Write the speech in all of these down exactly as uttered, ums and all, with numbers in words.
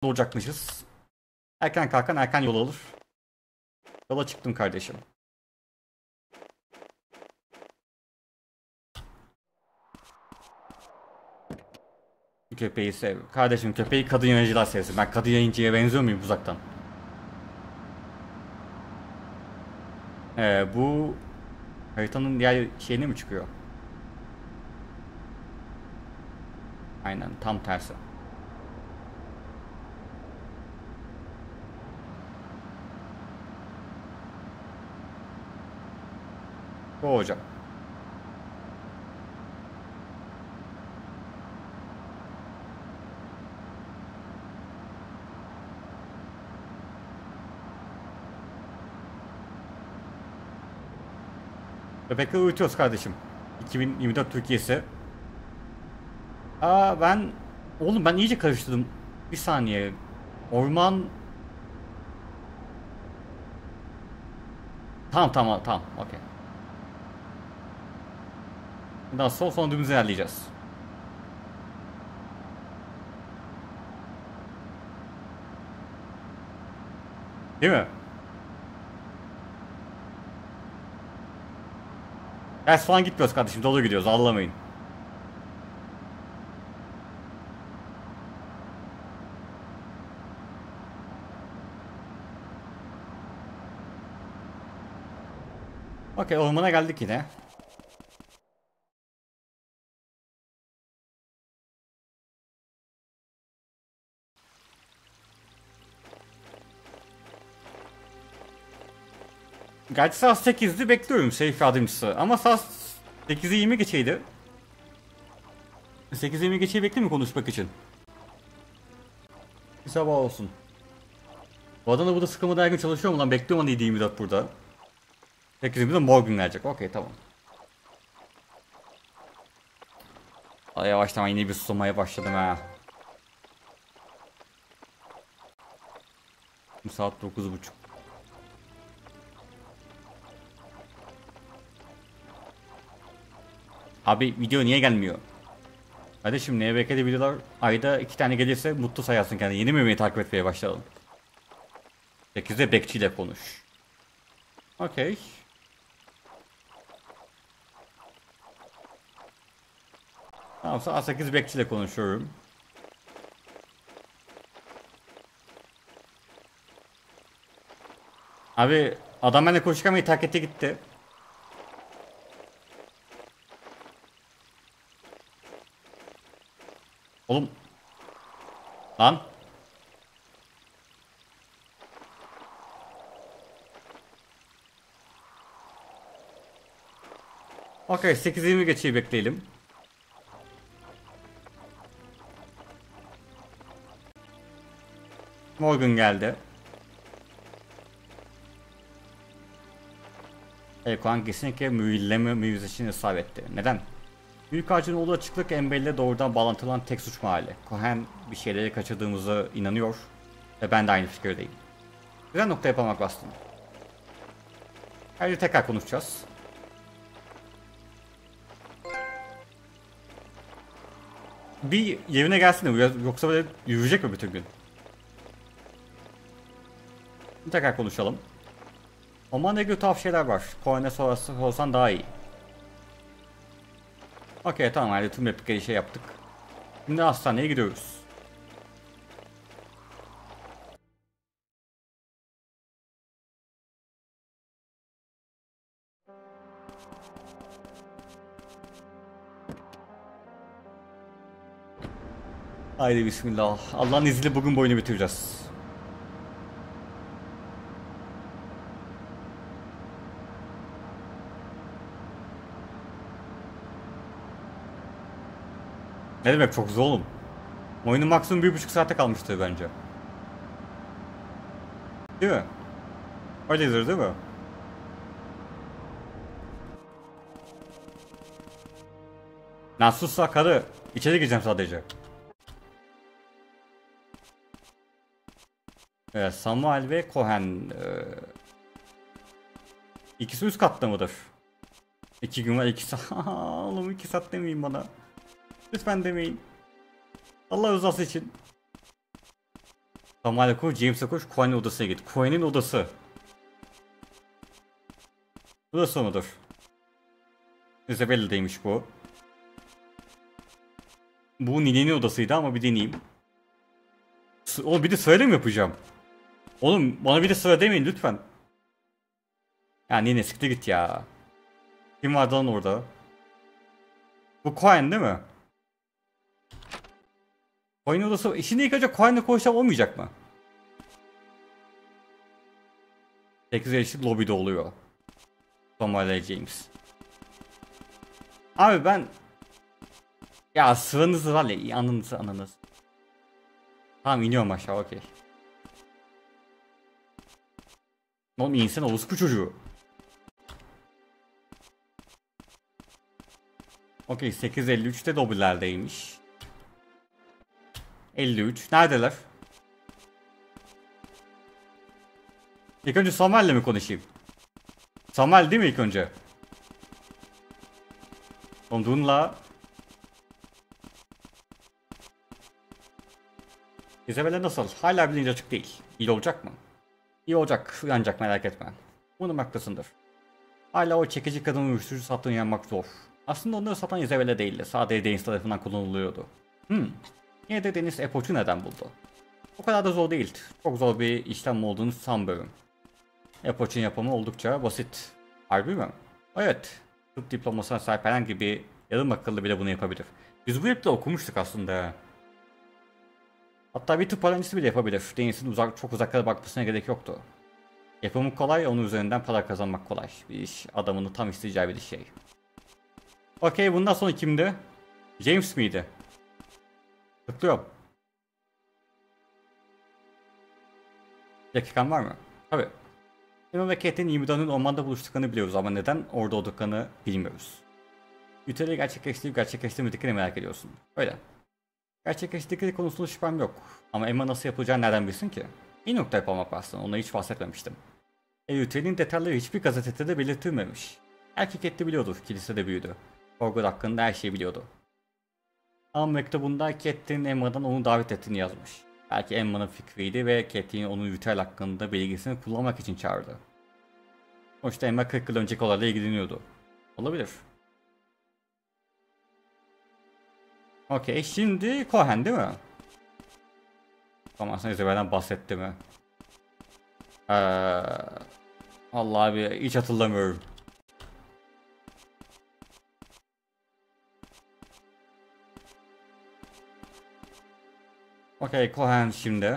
doğacakmışız. Erken kalkan erken yol alır. Yola çıktım kardeşim. Köpeği sev. Kardeşim köpeği kadın yayıncılar sevsin. Ben kadın yayıncıya benziyor muyum uzaktan? Ee, bu haritanın diğer şeyine mi çıkıyor? Aynen tam tersi. Bu hocam. Köpekleri uyutuyoruz kardeşim. iki bin yirmi dört Türkiye'si. Aa ben... Oğlum ben iyice karıştırdım. Bir saniye. Orman... Tamam tamam tamam. Okey. Bundan sonra son dümdüz ilerleyeceğiz. Değil mi? Ders falan gitmiyoruz kardeşim. Dolu gidiyoruz. Ağlamayın. Okey ormana geldik yine. Gerçi saat sekizdi bekliyorum Seyfi yardımcısı. Ama saat sekizi yirmi geçeydi. sekiz yirmi geçeyi bekleyeyim mi konuşmak için? Bir sabah olsun. Bu adam da burada sıkılmadan her gün çalışıyor mu lan? Bekliyorum onu yedi yirmi dört burada. sekiz yirmide Morgan gelecek. Okey tamam. Ay yavaştan yine bir susamaya başladım ha. Saat dokuz buçuk. Abi video niye gelmiyor? Kardeşim N B K'de videolar ayda iki tane gelirse mutlu sayarsın kendini. Yeni mi takip etmeye başlayalım? sekizde bekçiyle konuş. Okey. Tamam saat sekiz bekçiyle konuşuyorum. Abi adam benimle konuşamayı terk etti gitti. Oğlum. Lan. Okey sekiz yirmi geçeyi bekleyelim. Morgan geldi. Ekoan kesinlikle mühürleme mühürleşini ısrar etti. Neden? Büyük ağacın olduğu açıklık Embel'le doğrudan bağlantılan tek suç mahalli. Cohen bir şeyleri kaçırdığımıza inanıyor ve ben de aynı fikirdeyim. Güzel nokta yapamamak bastım. Ayrıca tekrar konuşacağız. Bir yerine gelsin de yoksa böyle yürüyecek mi bütün gün? Tekrar konuşalım. Ormanda ilgili tuhaf şeyler var. Cohen'e sonrası olsan daha iyi. Okey tamam hadi tüm replikleri şey yaptık. Şimdi hastaneye gidiyoruz. Haydi bismillah. Allah'ın izniyle bugün bu oyunu bitireceğiz. Ne demek çok zor oğlum. Oyunun maksimum bir buçuk saate kalmıştı bence. Değil mi? Öyledir değil mi? Lan sus la karı. İçeri gireceğim sadece. Evet Samuel ve Cohen. Ee, ikisi üst katta mıdır? İki gün var iki saat. Oğlum iki saat demeyin bana. Lütfen demeyin. Allah rızası için. Samuel'e koş, James'e koş, Cohen'in odasına git. Cohen'in odası. Burası mıdır? Isabella'daymış bu. Bu Nine'nin odasıydı ama bir deneyeyim. Oğlum bir de sırayla mı yapacağım? Oğlum bana bir de sıra demeyin lütfen. Ya Nine siktir git ya. Kim vardı lan orada? Bu Cohen değil mi? Cohen odası. Şimdi ilk önce Cohen'le konuşsam olmayacak mı? sekiz eşit lobide oluyor. Samuel James. Abi ben... Ya sıranız var ya, anınız anınız. Tamam iniyorum aşağı, okey. Oğlum insan orospu çocuğu. Okey, sekiz elli üçte lobilerdeymiş. elli üç neredeler? İlk önce Samuel'le mi konuşayım? Samuel değil mi ilk önce? Onunla Isabella nasıl? Hala bilinci açık değil. İyi olacak mı? İyi olacak, uyanacak, merak etme. Bunun haklısındır. Hala o çekici kadının uyuşturucu sattığını yanmak zor. Aslında onları satan Isabella değildi. Sadece Deniz tarafından kullanılıyordu. Hmm. Yine de Deniz Epoch'u neden buldu? O kadar da zor değil. Çok zor bir işlem olduğunu sanmıyorum. Epoch'un yapımı oldukça basit. Harbi mi? Evet. Tıp diplomasına sahip herhangi bir yarım akıllı bile bunu yapabilir. Biz bu yapıda okumuştuk aslında. Hatta bir tıp öğrencisi bile yapabilir. Deniz'in uzak, çok uzaklara bakmasına gerek yoktu. Yapımı kolay, onun üzerinden para kazanmak kolay. Bir iş adamının tam isteyeceği bir şey. Okey, bundan sonra kimdi? James miydi? Tıklıyorum. Dakikan var mı? Tabii. Emma ve Kate'in yirmi dördünün ormanda buluştuklarını biliyoruz ama neden orada olduklarını bilmiyoruz. Üteri gerçekleştirip gerçekleştirmediklerini merak ediyorsun. Öyle. Gerçekleştikleri konusunda şüphem yok. Ama Emma nasıl yapılacağını nereden bilsin ki? İyi nokta yapamamak aslında, ona hiç bahsetmemiştim. Eleutery'nin detayları hiçbir gazetede de belirtilmemiş. Erkek etti biliyordu, kilisede büyüdü. Forgood hakkında her şeyi biliyordu. Ama mektubunda Catelyn Emma'dan onu davet ettiğini yazmış. Belki Emma'nın fikriydi ve Catelyn onu Euteryl hakkında bilgisini kullanmak için çağırdı. Sonuçta Emma kırk yıl önceki olayla ilgileniyordu. Olabilir. Okey, şimdi Cohen değil mi? Tamam, sen Isabella'dan bahsetti mi? Ee, Allah abi hiç hatırlamıyorum. Okey, Cohen şimdi.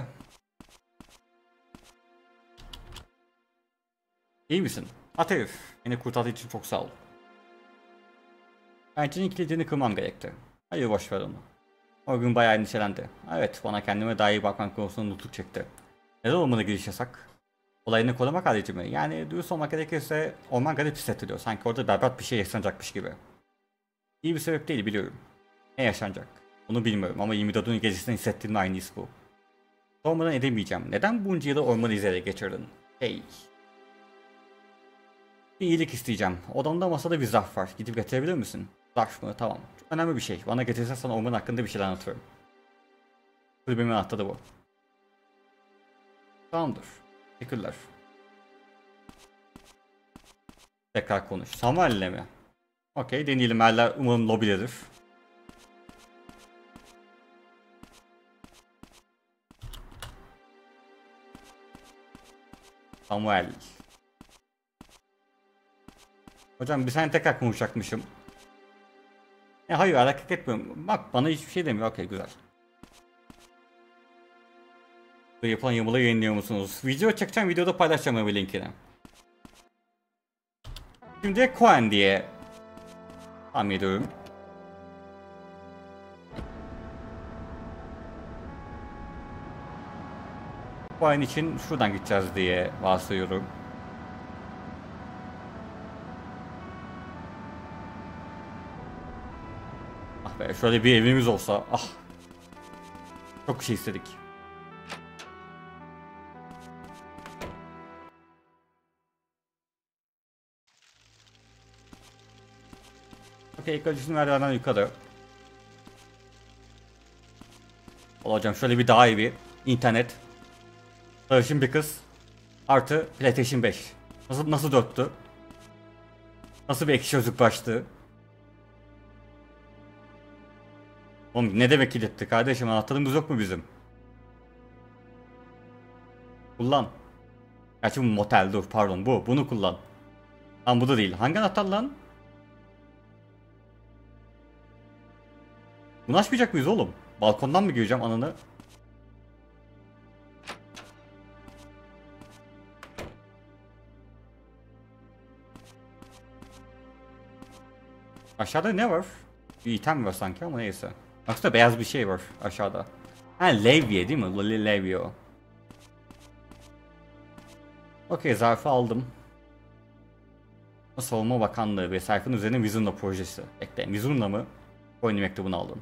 İyi misin? At herif. Beni kurtardığı için çok sağ ol. Pencerenin kilidini kırmam gerekti. Hayır, boş ver onu. O gün bayağı endişelendi. Evet, bana kendime daha iyi bakmak konusunda nutuk çekti. Neden ormana giriş yasak? Olayını korumak harici mi? Yani dürüst olmak gerekirse orman garip hissettiriyor. Sanki orada berbat bir şey yaşanacakmış gibi. İyi bir sebep değil biliyorum. Ne yaşanacak? Onu bilmiyorum ama yirmi dördünün gecesinden hissettiğim aynı his bu. Sormadan edemeyeceğim. Neden bunca yılı ormanı izleyerek geçirdin? Hey. Bir iyilik isteyeceğim. Odamda masada bir zarf var. Gidip getirebilir misin? Zarf mı? Tamam. Çok önemli bir şey. Bana getirirsen sana orman hakkında bir şeyler anlatırım. Kulübemin anahtarı bu. Tamamdır. Teşekkürler. Tekrar konuş. Samuel'le mi? Okey, deneyelim. Erler umarım lobidedir. Samuel. Hocam bir saniye tekrar konuşacakmışım. E hayır, hareket etmiyorum. Bak bana hiçbir şey demiyor. Okey, güzel. Bu yapılan yamaları yayınlıyor musunuz? Video çekeceğim, videoda paylaşacağım bir linkini. Şimdi Cohen diye tahmin ediyorum. Cohen için şuradan gideceğiz diye varsayıyorum. Ah be, şöyle bir evimiz olsa. Ah. Çok şey istedik. Okey, ilk öncesini merdivenden yukarı. Olacağım şöyle bir daha iyi bir internet. Sarışın bir kız. Artı PlayStation beş. Nasıl nasıl dörttü? Nasıl bir ekşi çocuk başlığı? Oğlum ne demek kilitli kardeşim, anahtarımız yok mu bizim? Kullan. Gerçi bu motel, dur pardon, bu bunu kullan. Lan bu da değil. Hangi anahtar lan? Bunu açmayacak mıyız oğlum? Balkondan mı gireceğim ananı? Aşağıda ne var? Bir item var sanki ama neyse. Aslında beyaz bir şey var aşağıda. Ha, levye değil mi? Lily levye o. Okey, zarfı aldım. Savunma Bakanlığı ve sayfanın üzerine Mizunla projesi. Bekle, Mizunla mı? Oyunu mektubunu aldım.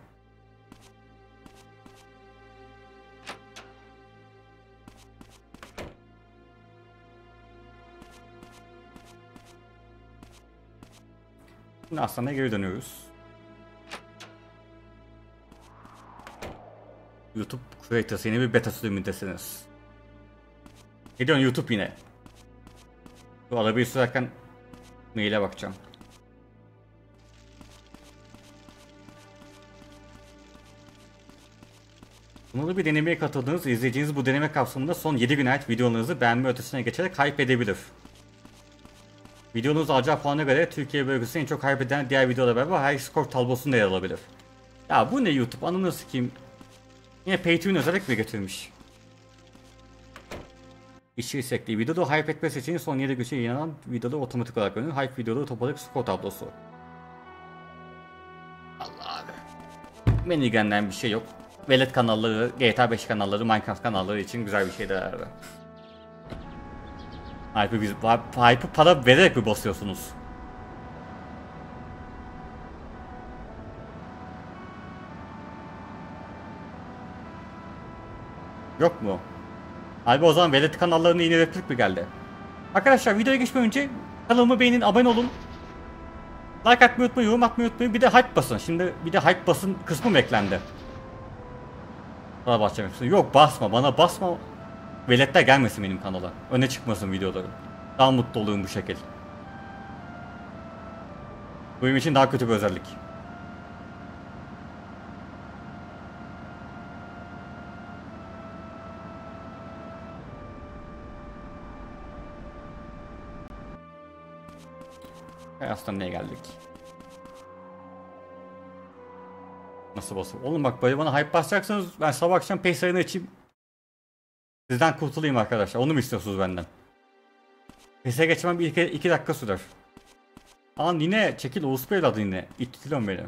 Şimdi aslında geri dönüyoruz. YouTube Creators yeni bir beta sürümündesiniz. Gidiyorsun YouTube yine. Bu arabayı sürerken maile bakacağım. Bunu bir denemeye katıldığınız izleyiciniz bu deneme kapsamında son yedi güne ait videolarınızı beğenme ötesine geçerek hype edebilir. Videonuz alacağı puana göre Türkiye bölgesinde en çok hype eden diğer videolarla beraber high score tablosunda yer alabilir. Ya bu ne YouTube, anını sikeyim. Yine pay to win özellik mi getirmiş? İşçi istekli videoda hype etme seçeneği son yedi gün yayınlanan videoda otomatik olarak önü hype videoda topladık skor tablosu. Allah abi. Beni ilgilenen bir şey yok. Velet kanalları, G T A beş kanalları, Minecraft kanalları için güzel bir şeydir abi. Hype'ı biz, hype'ı para vererek mi basıyorsunuz? Yok mu? Abi o zaman velet kanallarına yine replik mi geldi? Arkadaşlar videoya geçmeden önce kanalımı beğenin, abone olun. Like atmayı unutmayın, yorum atmayı unutmayın. Bir de hype basın. Şimdi bir de hype basın kısmı mı eklendi? Bana basacağım hepsini. Yok basma, bana basma. Veletler gelmesin benim kanala. Öne çıkmasın videolarım. Daha mutlu olurum bu şekil. Bu benim için daha kötü bir özellik. Aslında neye geldik? Nasıl basıyor? Oğlum bak, böyle bana hype basacaksanız ben sabah akşam P E S ayını açayım. Sizden kurtulayım arkadaşlar. Onu mu istiyorsunuz benden? P E S'e geçmem bir iki, iki dakika sürer. Lan yine çekil Oğuz Bey adı yine. İttiriyorum beni.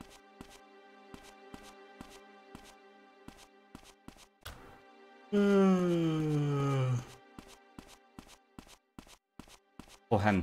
Ohen.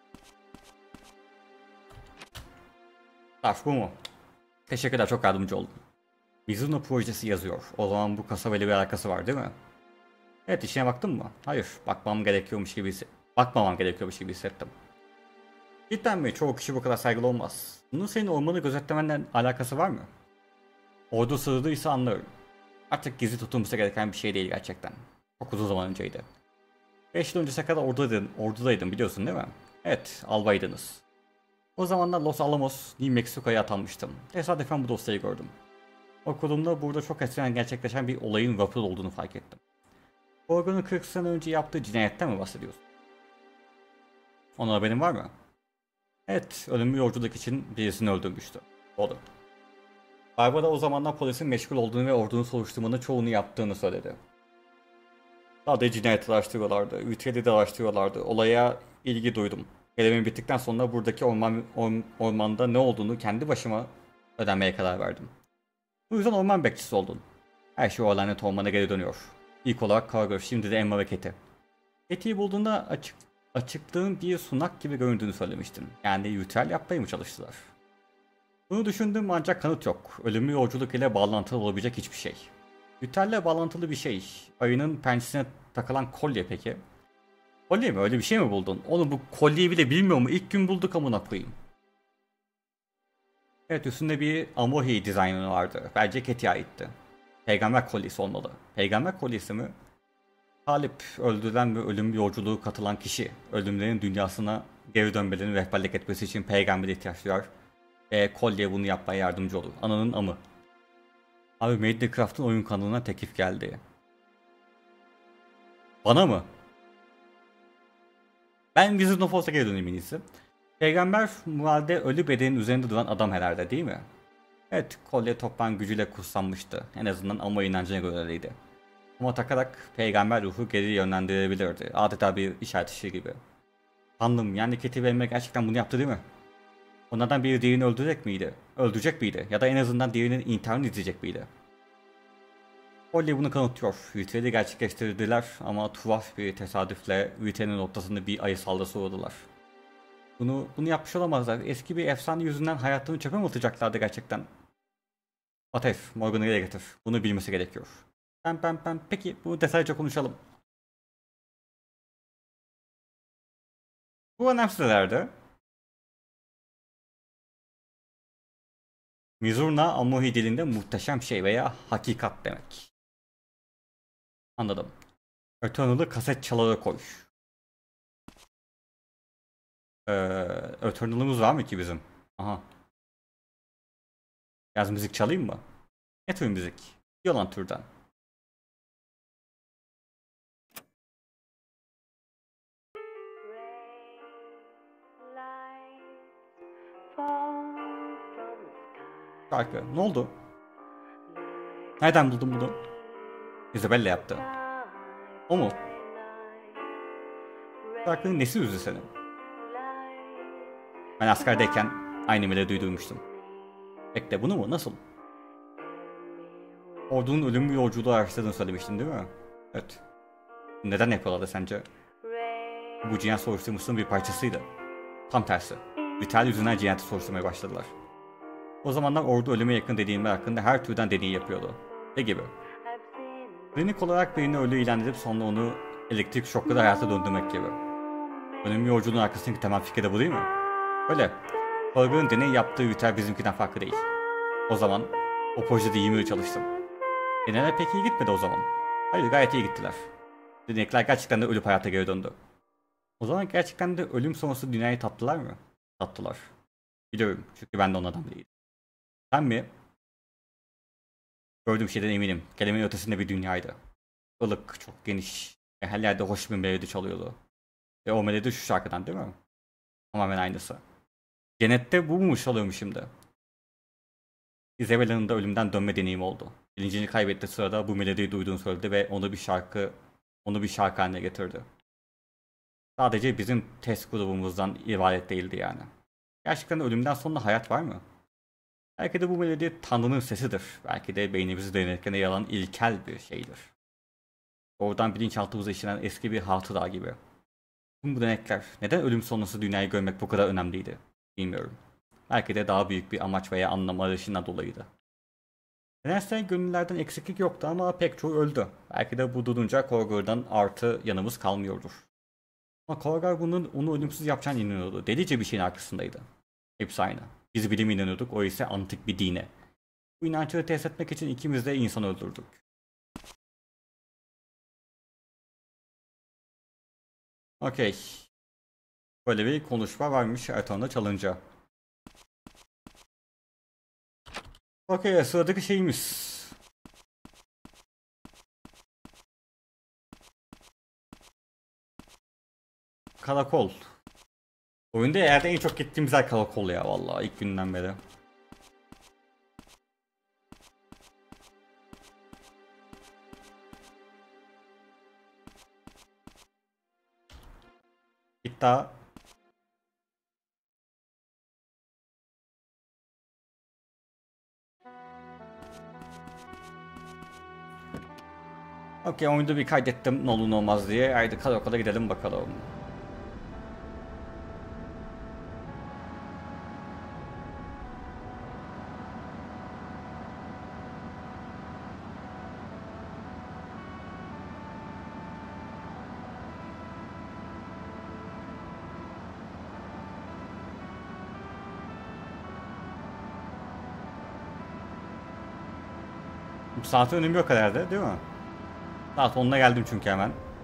Tarf bu mu? Teşekkürler, çok yardımcı oldun. Mizuno projesi yazıyor. O zaman bu kasabayla bir alakası var değil mi? Evet, içine baktın mı? Hayır, bakmam gerekiyormuş gibi bakmamam gerekiyormuş gibi hissettim. Cidden mi? Çoğu kişi bu kadar saygılı olmaz. Bunun senin ormanı gözetlemenden alakası var mı? Ordu sığdıysa anlarım. Artık gizli tutulması gereken bir şey değil gerçekten. Çok uzun zaman önceydi. beş yıl öncesine kadar ordudaydın, ordudaydım biliyorsun değil mi? Evet, albaydınız. O zamanlar Los Alamos, New Mexico'ya atanmıştım. Tesadüfen bu dosyayı gördüm. Okulumda burada çok eskiden gerçekleşen bir olayın vapur olduğunu fark ettim. Organ'ın kırk sene önce yaptığı cinayetten mi bahsediyorsun? Onun haberin var mı? Evet, ölümlü yolculuk için birisini öldürmüştü. Doğru. Barbara o zamanlar polisin meşgul olduğunu ve ordunun soruşturmanın çoğunu yaptığını söyledi. Sadece cinayeti araştırıyorlardı, ülkeyi de araştırıyorlardı. Olaya ilgi duydum. Görevim bittikten sonra buradaki orman, or, ormanda ne olduğunu kendi başıma öğrenmeye karar verdim. Bu yüzden orman bekçisi oldun. Her şey o lanet ormana geri dönüyor. İlk olarak Kargır, şimdi de Emma ve Keti. Keti'yi bulduğunda açık, açıklığın bir sunak gibi göründüğünü söylemiştin. Yani ritüel yapmaya mı çalıştılar? Bunu düşündüm ancak kanıt yok. Ölümlü yolculuk ile bağlantılı olabilecek hiçbir şey. Ritüelle bağlantılı bir şey. Ayının pençesine takılan kolye peki? Kolye mi? Öyle bir şey mi buldun? Oğlum bu kolyeyi bile bilmiyor mu? İlk gün bulduk amına koyayım. Evet, üstünde bir Amohi dizaynı vardı. Bence Keti'ye aitti. Peygamber kolyesi olmalı. Peygamber kolyesi mi? Talip, öldürülen ve ölüm yolculuğu katılan kişi, ölümlerin dünyasına geri dönmelerini rehberlik etmesi için peygambere ihtiyaç duyar. Ve kolye bunu yapmaya yardımcı olur. Ananın amı. Abi Minecraft'ın oyun kanalına teklif geldi. Bana mı? Ben Wizard of Oz'a geri döneyim en iyisi. Peygamber muhalde ölü bedenin üzerinde duran adam herhalde değil mi? Evet, kolye toprağın gücüyle kutsanmıştı. En azından ama inancına göre öyleydi. Ama takarak peygamber ruhu geri yönlendirebilirdi. Adeta bir işaret ışığı gibi. Tanrım, yani Ketib Emre gerçekten bunu yaptı değil mi? Onlardan biri diğerini öldürecek miydi? Öldürecek miydi? Ya da en azından diğerinin intiharını izleyecek miydi? Holly bunu kanıtlıyor. Ritüeli gerçekleştirdiler ama tuhaf bir tesadüfle ritüelin ortasında bir ayı saldırısı uğradılar. Bunu, bunu yapmış olamazlar. Eski bir efsane yüzünden hayatını çöpe mi atacaklardı gerçekten? Ateş, Morgan'ı geri getir. Bunu bilmesi gerekiyor. Ben ben ben. Peki bu detaylıca konuşalım. Bu önemsizlerde Mizurna Amohi dilinde muhteşem şey veya hakikat demek. Anladım. Eternal'ı kaset çalara koy. Ee, Eternal'ımız var mı ki bizim? Aha. Yaz müzik çalayım mı? Ne tür müzik? Yalan türden. Şarkı. Ne oldu? Nereden buldun bunu? Isabella yaptı. O mu? Şarkının nesi üzdü seni? Ben askerdeyken aynı melodiyi duymuştum. Bekle, bunu mu? Nasıl? Ordunun ölüm yolculuğu araştırdığını söylemiştin değil mi? Evet. Neden yapıyorlardı sence? Bu cinayet soruşturmasının bir parçasıydı. Tam tersi. Ritüel yüzünden cinayeti soruşturmaya başladılar. O zamanlar ordu ölüme yakın dediğimler hakkında her türden deney yapıyordu. Ne gibi? Klinik olarak birini ölü ilan edip sonra onu elektrik şokla hayata döndürmek gibi. Ölüm yolculuğunun arkasındaki temel fikir de bu değil mi? Öyle. Holger'ın deney yaptığı ritüel bizimkinden farklı değil. O zaman o projede yirmi yıl çalıştım. Deneyler pek iyi gitmedi o zaman. Hayır, gayet iyi gittiler. Denekler gerçekten de ölüp hayata geri döndü. O zaman gerçekten de ölüm sonrası dünyayı tattılar mı? Tattılar. Biliyorum çünkü ben de onlardan biriydim. Sen mi? Gördüğüm şeyden eminim. Kelimenin ötesinde bir dünyaydı. Ilık, çok geniş. Ve her yerde hoş bir melodi çalıyordu. Ve o melodi şu şarkıdan değil mi? Tamamen aynısı. Cennette bu mu çalıyormuş şimdi? Isabella'nın da ölümden dönme deneyimi oldu. Bilincini kaybettiği sırada bu melodiyi duyduğunu söyledi ve onu bir şarkı onu bir şarkı haline getirdi. Sadece bizim test grubumuzdan ibaret değildi yani. Gerçekten ölümden sonra hayat var mı? Belki de bu melodi Tanrı'nın sesidir. Belki de beynimizi denetirken yalan ilkel bir şeydir. Oradan bilinçaltımıza işlenen eski bir hatıra gibi. Tüm bu denekler neden ölüm sonrası dünyayı görmek bu kadar önemliydi? Bilmiyorum. Belki de daha büyük bir amaç veya anlam arayışından dolayıydı. Nedense gönüllerden eksiklik yoktu ama pek çoğu öldü. Belki de bu durunca Korgor'dan artı yanımız kalmıyordur. Ama Korgar bunun onu ölümsüz yapacağını inanıyordu. Delice bir şeyin arkasındaydı. Hepsi aynı. Biz bilime inanıyorduk, o ise antik bir dine. Bu inançları test etmek için ikimiz de insan öldürdük. Okey. Böyle bir konuşma varmış Erton'da çalınca. Okey, sıradaki şeyimiz. Karakol. Oyunda yerde en çok gittiğimiz yer karakol ya vallahi ilk günden beri. Hatta okey, oyunda bir kaydettim ne olur ne olmaz diye. Haydi karakola gidelim bakalım. Saatin önemi yok herhalde değil mi? Saat onuna geldim çünkü hemen.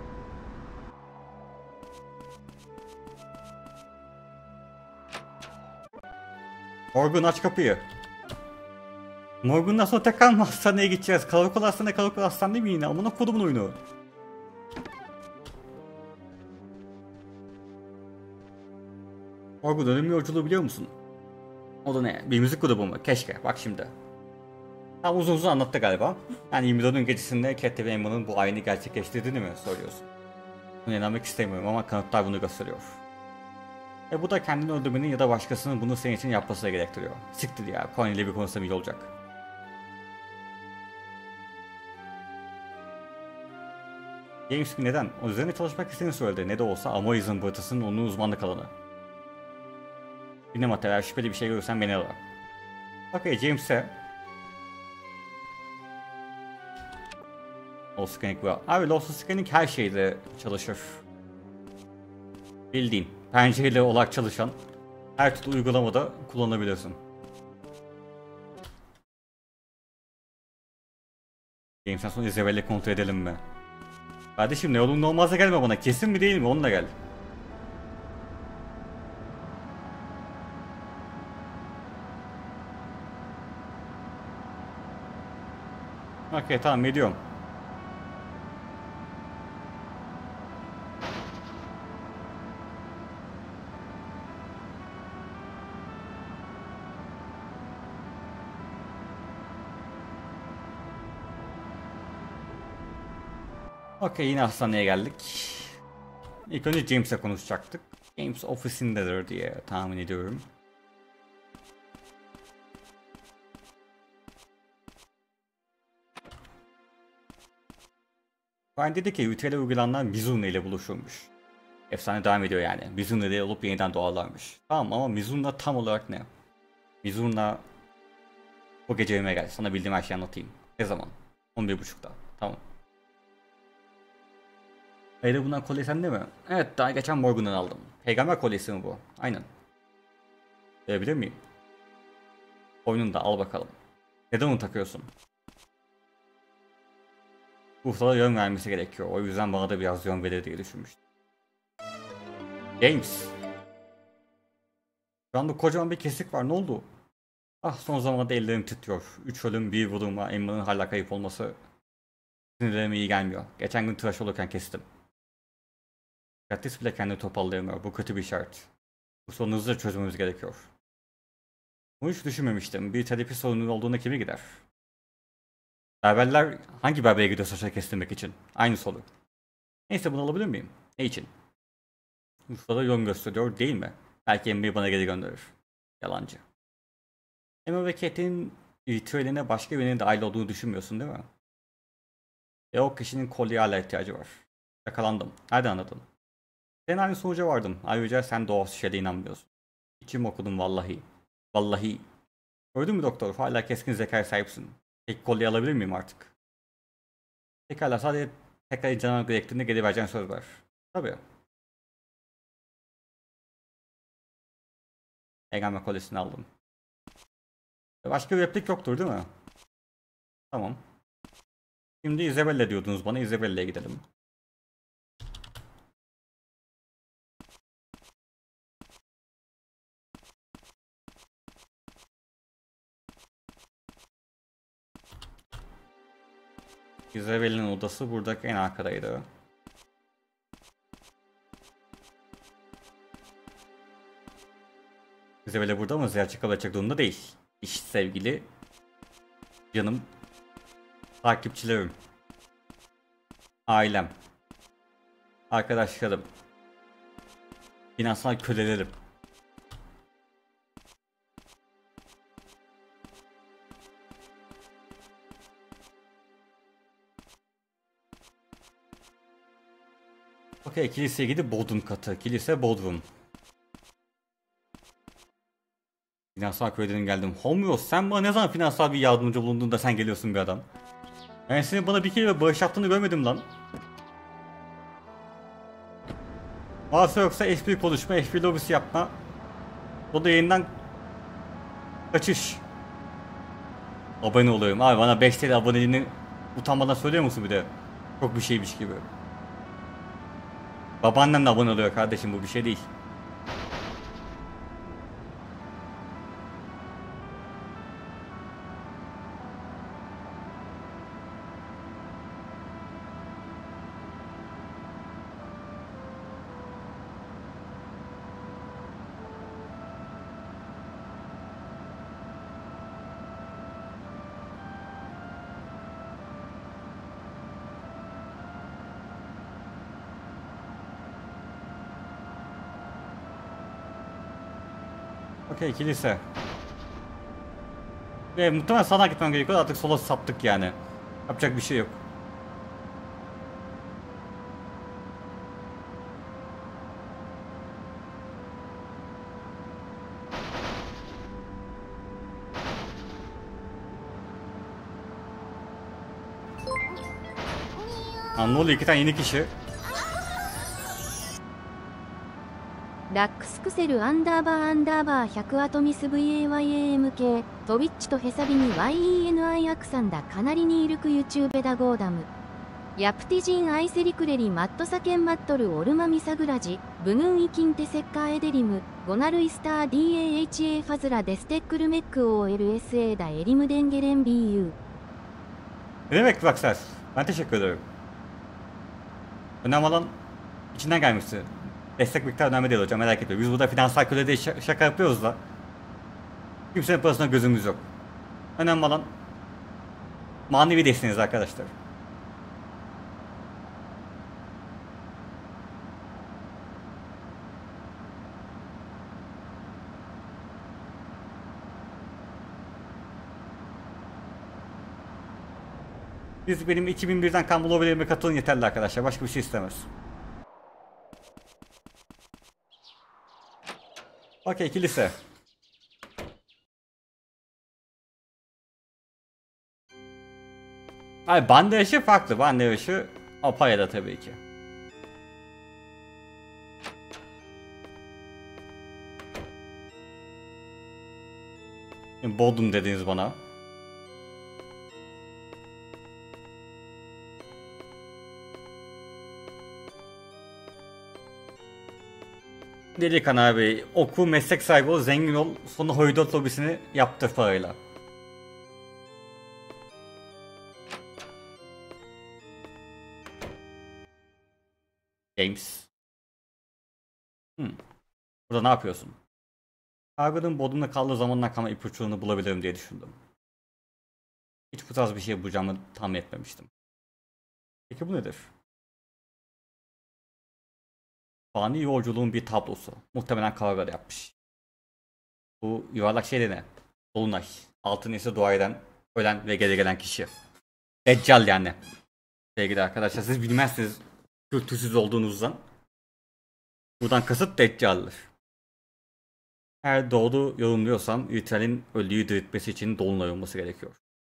Morgan aç kapıyı. Morgan'dan sonra tekrar mı hastaneye gideceğiz? Karakol hastane, karakol hastane mi yine? Amına kodumun oyunu. Morgan ölüm yolculuğu biliyor musun? O da ne? Bir müzik grubu mu? Keşke. Bak şimdi. Tam uzun uzun anlattı galiba. Yani yirmi dördün gecesinde Cat ve Emma'nın bu ayini gerçekleştirdiğini mi soruyorsun? Buna inanmak istemiyorum ama kanıtlar bunu gösteriyor. E bu da kendini öldürmenin ya da başkasının bunu senin için yapmasını gerektiriyor. Siktir ya. Coin ile bir konuşsam iyi olacak. James neden? O üzerine çalışmak istediğini söyledi. Ne de olsa Amoiz'in bırtısının onun uzmanlık alanı. Dinle eğer şüpheli bir şey görürsen beni ara. Okey James'e Lost Scanning var. Abi Lost Scanning her şeyde çalışır. Bildiğin pencereyle olarak çalışan her türlü uygulamada kullanabilirsin. James'ten sonra Isabel'le kontrol edelim mi? Kardeşim ne olur ne olmazsa gelme bana. Kesin mi değil mi? Onunla gel. Okey tamam ediyorum. Okey yine hastaneye geldik. İlk önce James'le konuşacaktık. James ofisindedir diye tahmin ediyorum. Ryan dedi ki ritüele uygulanan Mizuna ile buluşulmuş. Efsane devam ediyor yani. Mizuna ile olup yeniden doğarlarmış. Tamam ama Mizuna tam olarak ne? Mizuna bu gece evime gel. Sana bildiğim her şeyi anlatayım. Ne zaman? on bir buçukta. Tamam. Hayır bundan kolye sende mi? Evet daha geçen Morgan'dan aldım. Peygamber kolyesi mi bu? Aynen. Verebilir miyim? Boynunda al bakalım. Neden onu takıyorsun? Ruhlara yön vermesi gerekiyor. O yüzden bana da biraz yön verir diye düşünmüştüm. James. Şu anda kocaman bir kesik var. Ne oldu? Ah son zamanlarda ellerim titriyor. Üç ölüm, bir vurulma, Emma'nın hala kayıp olması sinirlerime iyi gelmiyor. Geçen gün tıraş olurken kestim. Kattis bile kendini toparlayamıyor. Bu kötü bir işaret. Bu sorunu hızlıca çözmemiz gerekiyor. Bunu hiç düşünmemiştim. Bir terapi sorunu olduğunda kime gider? Berberler hangi berbere gidiyor saçları kestirmek için? Aynı soru. Neyse bunu alabilir miyim? Ne için? Ustada yön gösteriyor değil mi? Belki Emma'yı bana geri gönderir. Yalancı. Emma ve Kate'in ritüeline başka birinin dahil olduğunu düşünmüyorsun değil mi? Ve o kişinin kolyeye hala ihtiyacı var. Yakalandım. Nereden anladın? Sen aynı sonuca vardım. Ayrıca sen doğası şeyde inanmıyorsun. İçim okudum vallahi. Vallahi. Gördün mü doktor? Hala keskin zekaya sahipsin. Tek kolye alabilir miyim artık? Pekala sadece tekrar canım gerektiğinde geri vereceğin söz ver. Tabii. Peygamber kolyesini aldım. Başka bir replik yoktur değil mi? Tamam. Şimdi Isabella diyordunuz bana. Isabella'ya gidelim. Isabella'nın odası buradaki en arkadaydı. Isabella burada ama ziyaretçi kalacak durumda değil. İşte sevgili canım takipçilerim, ailem, arkadaşlarım, finansal kölelerim. Okey kiliseye gidip Bodrum katı. Kilise Bodrum. Finansal köyden geldim. Homeos sen bana ne zaman finansal bir yardımcı bulunduğunda sen geliyorsun bir adam. Ben senin bana bir kere bağış yaptığını görmedim lan. Varsa yoksa F bir konuşma, F bir lobisi yapma. O da yayından kaçış. Abone oluyorum abi bana beş T L aboneliğini utanmadan söylüyor musun bir de? Çok bir şeymiş gibi. Babaannem de abone oluyor kardeşim bu bir şey değil. Okey, kilise. Ve muhtemelen sağa gitmem gerekiyor, artık sola saptık yani. Yapacak bir şey yok. Ha, ne oluyor, iki tane yeni kişi. ラックスクセルアンダーバーアンダーバーひゃくアトミス ブイエーワイエーエム 系トビッチとヘサビに ワイイーエヌアイ アクサンダカナリニールクユチューベダゴーダムヤプティジンアイセリクレリマットサケンマットルオルマミサグラジブヌンイキンテセッカーエデリムゴナルイスター ディーエーエイチエー ファズラデステックルメック オーエルエスエー ダエリムデンゲレン ビーユー Ne demek bak ses? Ben teşekkür ederim. Önemli olan içinden gelmişti. Destek miktarı önemli değil hocam, merak etmeyin. Biz burada finansal kölede şaka yapıyoruz da kimsenin parasına gözümüz yok. Önemli olan manevi desteğiniz arkadaşlar. Biz benim iki bin birden kan bulabilirime katılın yeterli arkadaşlar. Başka bir şey istemez. Okey, kilise. Ay, bande yaşı farklı. Bande yaşı Apaya'da tabii ki. Bodrum dediniz bana. Delikan abi, oku, meslek sahibi ol, zengin ol, sonra hoydot lobisini yaptır parayla. James. Hmm. Burada ne yapıyorsun? Kargı'nın Bodrum'da kaldığı zamandan kalma ipuçlarını bulabilirim diye düşündüm. Hiç bu tarz bir şey bulacağımı tahmin etmemiştim. Peki bu nedir? Fani yolculuğun bir tablosu. Muhtemelen Kargı'da yapmış. Bu yuvarlak şey de ne? Dolunay. Altın ise dua eden, ölen ve geri gelen kişi. Deccal yani. Sevgili arkadaşlar, siz bilmezsiniz kültürsüz olduğunuzdan. Buradan kasıt Deccal'dır. Eğer doğru yorumluyorsam ritüelin ölüyü diriltmesi için dolunay olması gerekiyor.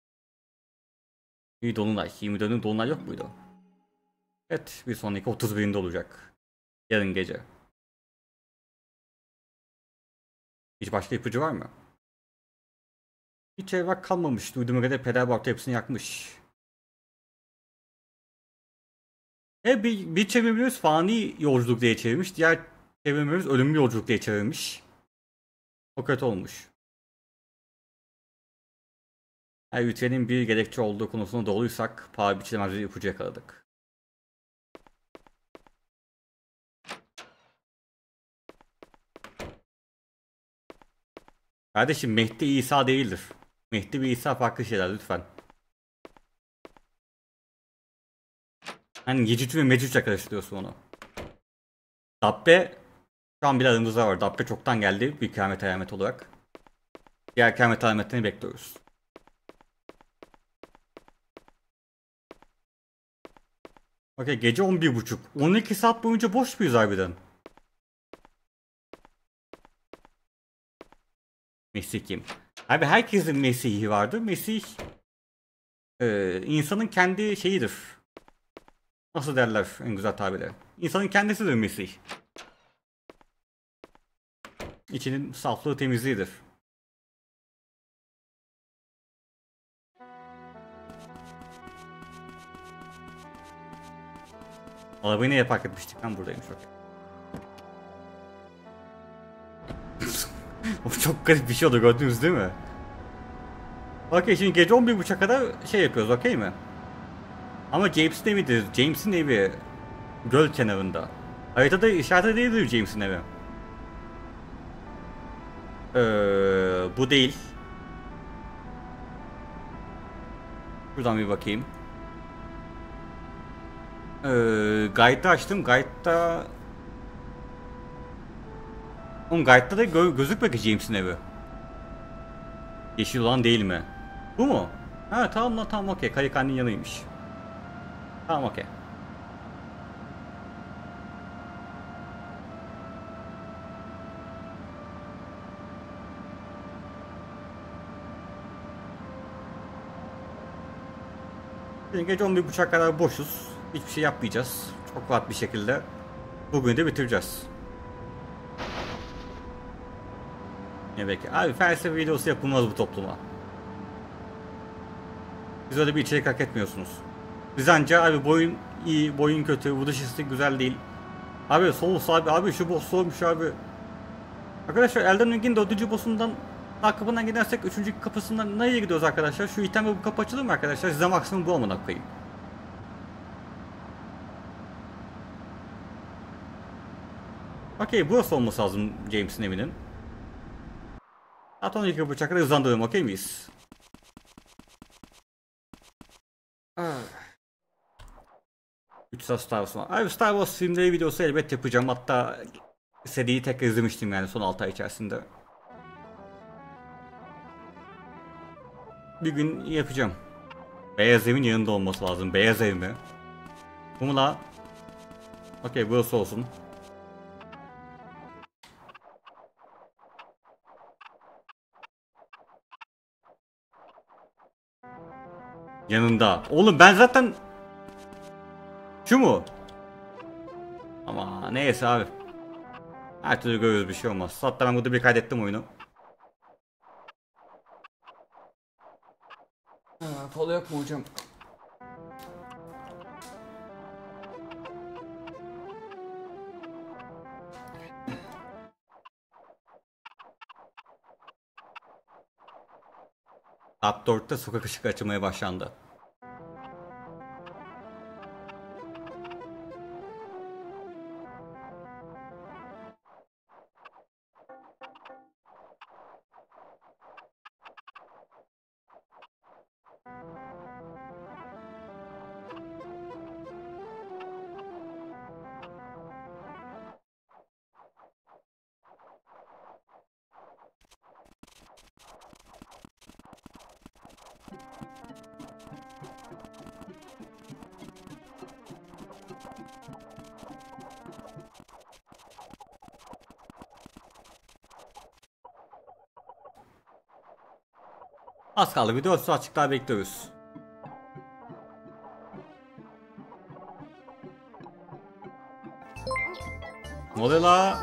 Bir dolunay. yirmi dördün dolunay yok muydu? Evet, bir sonraki otuz birinde olacak. Yarın gece. Hiç başka ipucu var mı? Hiç evrak kalmamış. Duyduğuma göre peder bu hepsini yakmış. E bir, bir çevirmemiz fani yolculuk diye çevirmiş. Diğer çevirmemiz ölümlü yolculuk diye çevirmiş. O kötü olmuş. Eğer ritüelin bir gerekçe olduğu konusunda doğruysak paha biçilemez bir ipucu yakaladık. Kardeşim, Mehdi İsa değildir. Mehdi ve İsa farklı şeyler lütfen. Hani Yecüc ve Mecüc'le karıştırıyorsun onu. Dabbe şu an bir aramızda var. Dabbe çoktan geldi bir kıyamet alameti olarak. Diğer kıyamet alametlerini bekliyoruz. Okey, gece on bir buçuk. on iki saat boyunca boş muyuz harbiden? Mesih kim? Abi herkesin Mesih'i vardır. Mesih e, insanın kendi şeyidir. Nasıl derler en güzel tabirle? İnsanın kendisidir Mesih. İçinin saflığı, temizliğidir. Arabayı neye park etmiştik lan, buradaymış bak. O çok garip bir şey oldu, gördünüz değil mi? Okey, şimdi gece on bir buçuğa kadar şey yapıyoruz, okey mi? Ama James'in evidir. James'in evi göl kenarında. Haritada işaret değildir James'in evi. Ee, bu değil. Şuradan bir bakayım. Ee, Guide'da açtım. Guide'da Oğlum guide'da da gö gözükmüyor ki James'in evi. Yeşil olan değil mi? Bu mu? Ha tamam lan tamam okey. Kayıkhanenin yanıymış. Tamam okey. Gece on bir buçuğa kadar boşuz. Hiçbir şey yapmayacağız. Çok rahat bir şekilde bugün de bitireceğiz. Ne belki? Abi felsefe videosu yapılmaz bu topluma. Siz öyle bir içerik hak etmiyorsunuz. Biz anca abi boyun iyi, boyun kötü, vuruş hissi güzel değil. Abi Souls abi, abi şu boss olmuş abi. Arkadaşlar Elden Ring'in dördüncü boss'undan takımından gidersek üçüncü kapısından nereye gidiyoruz arkadaşlar? Şu item ve bu kapı açılır mı arkadaşlar? Size maksimum bu amına koyayım. Okey burası olması lazım James'in evinin. Zaten on iki bıçakla hızlandırıyorum okey miyiz? üç Star Wars var. Abi Star Wars filmleri videosu elbet yapacağım. Hatta seriyi tekrar izlemiştim yani son altı ay içerisinde. Bir gün yapacağım. Beyaz Evin yanında olması lazım. Beyaz Ev mi? Bu mu la? Okey burası olsun. Yanında. Oğlum ben zaten... Şu mu? Ama neyse abi. Her türlü görürüz bir şey olmaz. Hatta ben burada bir kaydettim oyunu. Ha, polo yok mu hocam? Saat dörtte sokak ışığı açılmaya başlandı. Az kaldı. Bir dört saatçik daha bekliyoruz. Ne oluyor la?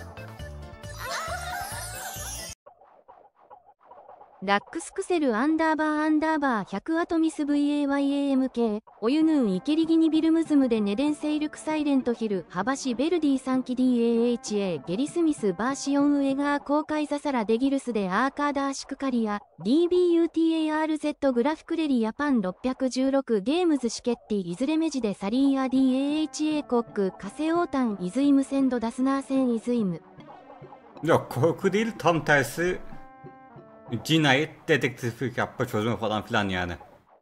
ラックスクセルアンダーバーアンダーバーひゃくアトミス ブイエーワイエーエム 系オユヌーンイケリギニビルムズムでネデンセイルクサイレントヒルハバシベルディサンキ ディーエーエイチエー ゲリスミスバーシオンウエガー公開ザサラデギルスでアーカーダーシクカリア ディービーユーティーエーアールゼット グラフクレリヤパンろっぴゃくじゅうろくゲームズシケッティいずれメジでサリーア ディーエーエイチエー コックカセオータンイズイムセンドダスナーセンイズイム Yok korku değil tam tersi. Cinayet, dedektiflik yapma, çözme falan filan yani.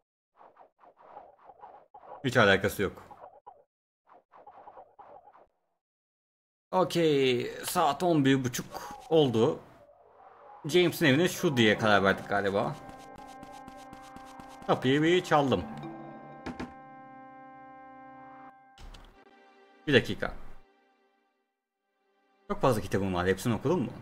Hiç alakası yok. Okey, saat on bir buçuk oldu. James'in evine şu diye karar verdik galiba. Kapıyı bir çaldım. Bir dakika. Çok fazla kitabım var, hepsini okudun mu?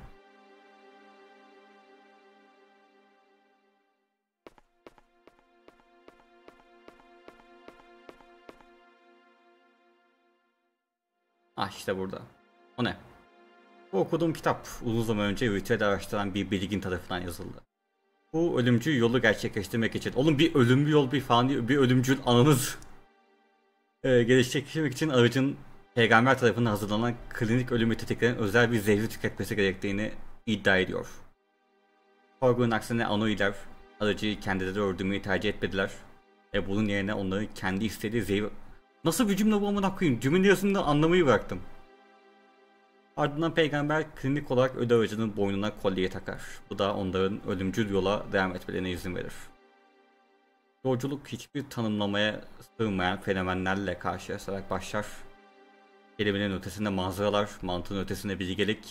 Ah işte burada. O ne? Bu okuduğum kitap uzun zaman önce ritüel araştıran bir bilgin tarafından yazıldı. Bu ölümcül yolu gerçekleştirmek için. Oğlum bir ölümlü yol bir falan değil, bir ölümcül anınız ee, gerçekleştirmek için aracın peygamber tarafından hazırlanan klinik ölümü tetikleyen özel bir zehri tüketmesi gerektiğini iddia ediyor. Korgunun aksine Anoiler aracı kendileri öldürmeyi tercih etmediler. Ve bunun yerine onların kendi istediği zehir... Nasıl bir cümle bu amına koyayım? Cümlenin yarısında anlamayı bıraktım. Ardından peygamber klinik olarak ölü aracının boynuna kolye takar. Bu da onların ölümcül yola devam etmelerine izin verir. Yolculuk hiçbir tanımlamaya sığmayan fenomenlerle karşılaşarak başlar. Kelimenin ötesinde manzaralar, mantığın ötesinde bilgelik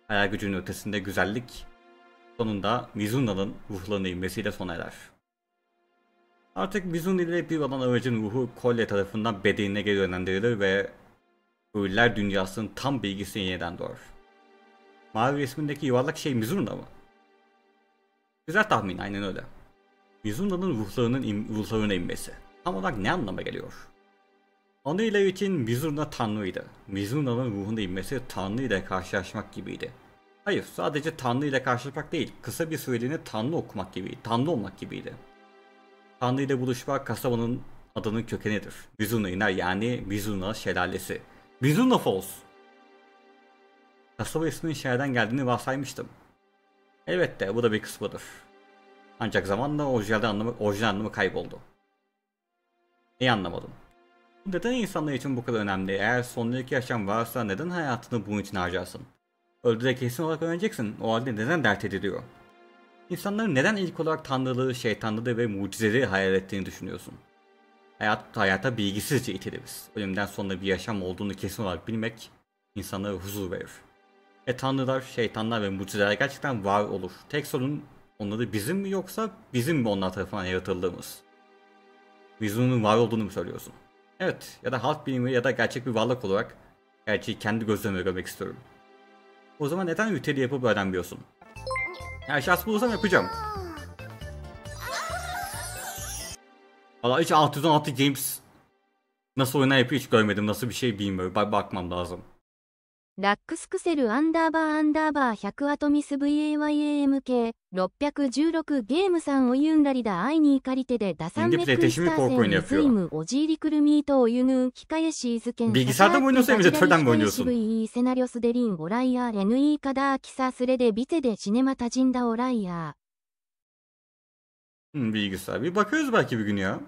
Hayal gücünün ötesinde güzellik sonunda Mizuna'nın ruhlarına inmesiyle sona erer. Artık Mizuna ile bir olan aracın ruhu Kolye tarafından bedenine geri yönlendirilir ve ölüler dünyasının tam bilgisi yeniden doğar. Mavi resmindeki yuvarlak şey Mizuna mı? Güzel tahmin, aynen öyle. Mizuna'nın ruhlarının in, ruhlarına inmesi tam olarak ne anlama geliyor? Onu ile için Mizuna tanrıydı. Mizuna'nın ruhuna inmesi Tanrı ile karşılaşmak gibiydi. Hayır, sadece Tanrı ile karşılaşmak değil, kısa bir süreliğine Tanrı okumak gibiydi, Tanrı olmak gibiydi. Tanrı ile buluşmak kasabanın adının kökenidir. Mizuna iner, yani Mizuna şelalesi. Mizuna Falls. Kasaba isminin şehirden geldiğini varsaymıştım. Elbette bu da bir kısmıdır. Ancak zamanla orijinal anlamı, orijinal anlamı kayboldu. Neyi anlamadım? Neden insanlar için bu kadar önemli? Eğer sonraki yaşam varsa neden hayatını bunun için harcarsın? Öldüğünde kesin olarak öğreneceksin. O halde neden dert ediliyor? İnsanların neden ilk olarak tanrılığı, şeytanlığı ve mucizeleri hayal ettiğini düşünüyorsun? Hayat, hayata bilgisizce itiliriz. Ölümden sonra bir yaşam olduğunu kesin olarak bilmek insanlara huzur verir. E tanrılar, şeytanlar ve mucizeler gerçekten var olur. Tek sorun onları bizim mi yoksa bizim mi onlar tarafından yaratıldığımız? Mizuna'nın var olduğunu mu söylüyorsun? Evet, ya da halk bilimi ya da gerçek bir varlık olarak gerçeği kendi gözlerimle görmek istiyorum. O zaman neden ritüeli yapıp öğrenmiyorsun? Her şans bulursam yapacağım. Valla hiç altı yüz on altı Games nasıl oynar yapıyor hiç görmedim. Nasıl bir şey bilmiyorum. Bak bakmam lazım. ラックスクセルアンダーバーアンダーバーひゃくアトミス ブイエーワイエーエム 系ろっぴゃくじゅうろくゲームさんおゆんらりだ愛に怒り手でダサンメックイスターセンリズイムおじいりくるみーとおゆぬきかえしいずけん Bilgisayarda mı oynuyorsun evde türden mi oynuyorsun? V セナリオスデリンオライヤー エヌイー カダーキサスレデビテでシネマタジンダオライヤー Hmm, bilgisayar. Bir bakarız belki bir gün ya.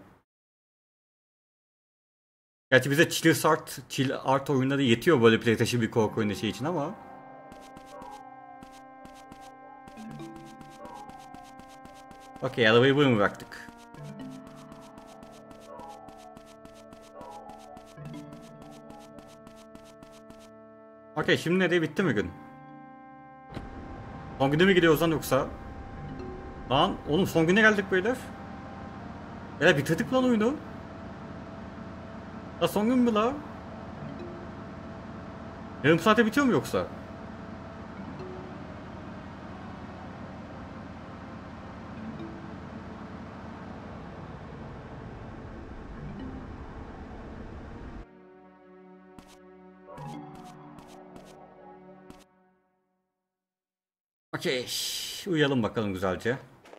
Gerçi bize chill art, chill art oyunları yetiyor böyle PlayStation bir korku oyunu şey için ama. Okey, arabayı buraya mı bıraktık? Okey, şimdi nereye bitti mi gün? Son güne mi gidiyoruz lan yoksa? Lan oğlum son güne geldik beyler. Beyler bitirdik lan oyunu. Ya son gün mü la? Yarım saate bitiyor mu yoksa? Okey. Uyuyalım bakalım güzelce.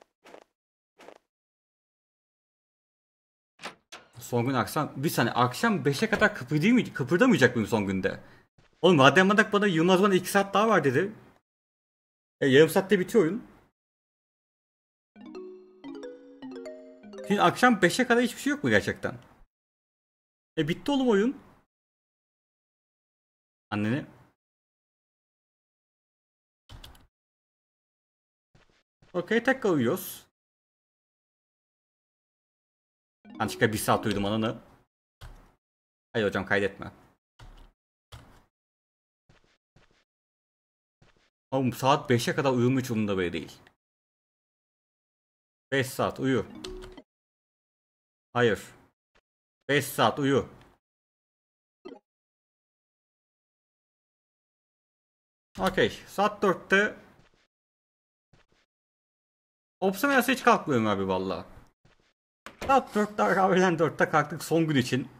Son gün akşam, bir saniye akşam beşe kadar kıpırdamayacak, kıpırdamayacak mıyım son günde? Oğlum madem madak bana Yılmaz bana iki saat daha var dedi. E, yarım saatte bitiyor oyun. Şimdi akşam beşe kadar hiçbir şey yok mu gerçekten? E bitti oğlum oyun. Anneni. Okey, tekrar uyuyoruz. Antika bir saat uyudum ananı. Hayır hocam kaydetme. Oğlum saat beşe kadar uyumu hiç umurumda böyle değil. beş saat uyu. Hayır. beş saat uyu. Okey. Saat dörtte Opsiyon hiç kalkmıyorum abi valla. Saat dörtte öğlen dörtte kalktık son gün için.